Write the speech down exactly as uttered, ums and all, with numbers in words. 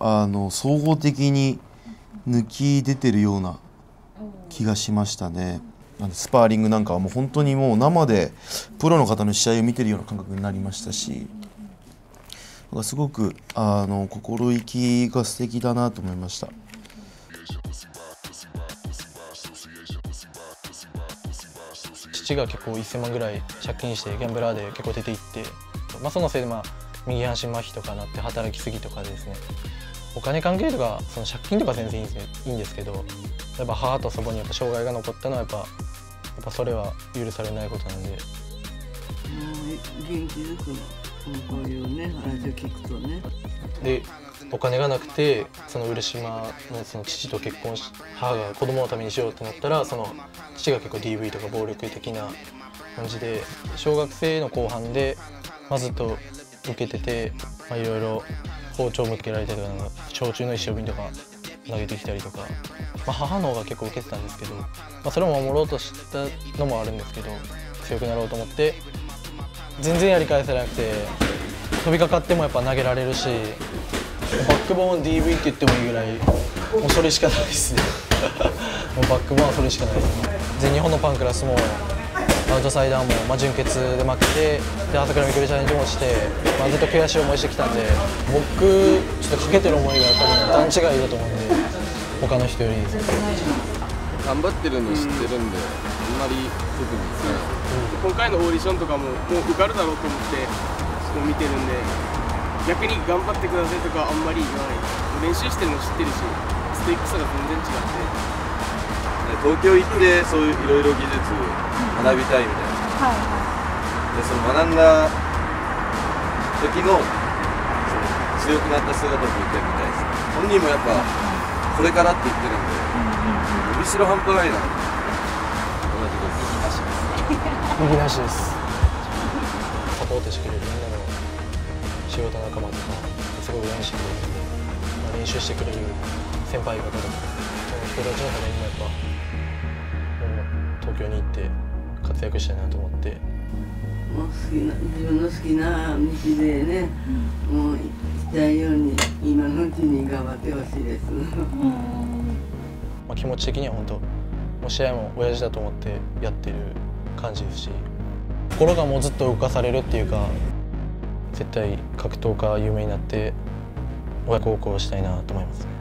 あの総合的に抜き出てるような気がしましたね。なんでスパーリングなんかはもう本当にもう生でプロの方の試合を見てるような感覚になりましたし、すごくあの心意気が素敵だなと思いました。 父が結構いっせんまんぐらい借金してギャンブラーで結構出ていって、まあ、そのせいでまあ右半身麻痺とかなって働きすぎとかでですね、お金関係とかその借金とか全然いいんですいいんですけど、やっぱ母と祖母にやっぱ障害が残ったのはやっぱやっぱそれは許されないことなんで。もう元気づくの、こういうね話を聞くとね。 でお金がなくてその嬉島のその父と結婚し、母が子供のためにしようってなったら、その父が結構 ディーブイ とか暴力的な感じで、小学生の後半で、まあ、ずっと受けてて、まあ、いろいろ包丁向けられたりとか、焼酎の一升瓶とか投げてきたりとか、まあ、母の方が結構受けてたんですけど、まあ、それを守ろうとしたのもあるんですけど、強くなろうと思って全然やり返せなくて、飛びかかってもやっぱ投げられるし、バックボーン ディーブイ って言ってもいいぐらい、もうそれしかないですね。もうバックボーンはそれしかないですね。全日本のパンクラスもアウトサイダーも、まあ、準決で負けて、で朝倉未来チャレンジもして、まあ、ずっと悔しい思いしてきたんで、僕ちょっとかけてる思いが多分段違いだと思うんで、他の人より頑張ってるの知ってるんで、あんまり特にですね、うん、今回のオーディションとかももう受かるだろうと思ってもう見てるんで、逆に頑張ってくださいとかあんまり言わない。練習してるの知ってるし、ストイックさが全然違って。 東京行ってそういういろいろ技術学びたいみたいな、はいはい、でその学んだ時のその強くなった姿を見てみたいです。本人もやっぱこれからって言ってるんで、伸びしろ半端ないな。同じこと右なしです。サポートしてくれるみんなの仕事仲間とかすごい応援してくれるんで、まあ、練習してくれる先輩方とかその人たちのためにもやっぱ東京に行って活躍したいなと思って。 もう好きな自分の好きな道でね、うん、もう行きたいように今のうちに頑張ってほしいです。 まあ気持ち的には本当もう試合も親父だと思ってやってる感じですし、心がもうずっと動かされるっていうか、絶対格闘家有名になって親孝行したいなと思います。